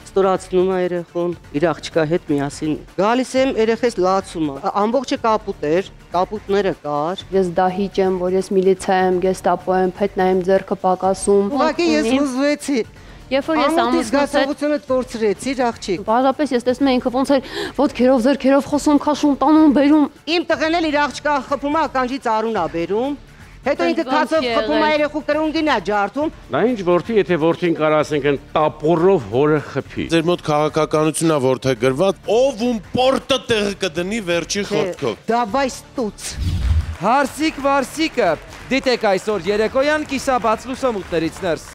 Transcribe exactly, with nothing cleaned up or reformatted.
ստորացնում է երեխուն, իր աղջկա հետ միասին։ Գալիս եմ երեխես լացում է։ Ամբողջը կապուտ էր, կապուտները կար։ Ես դահիճ եմ, որ ես միլիցիա եմ, գեստապո եմ, փետնա եմ ձեռքը պակասում։ Ուղղակի ես հուզվեցի։ Երբ որ ես ամուսնուս զգացողությունը կորցրեցի, աղջիկ։ Բազմապես ես տեսնում եմ ինքը ոնց էր ոտքերով ձեռքերով խոսում, քաշում, տանում, բերում։ Իմ տղեն էլ իր աղջկա խփում է, ականջից արուն է բերում։ Հետո ինքը քացով խփում է երեխու կրունկին է ջարդում։ Դա ինչ որդի, եթե որդին կարա ասենք են տապորով հորը խփի։ Ձեր մոտ քաղաքականությունն է որթե գրված, ով ում պորտը տեղ կդնի վերջի խոսքով։ Դավայ ստուց։ Հարսիկ Վարսիկը դիտեք այսօր երեկոյան կիսաբաց լուսամուտներից ներս։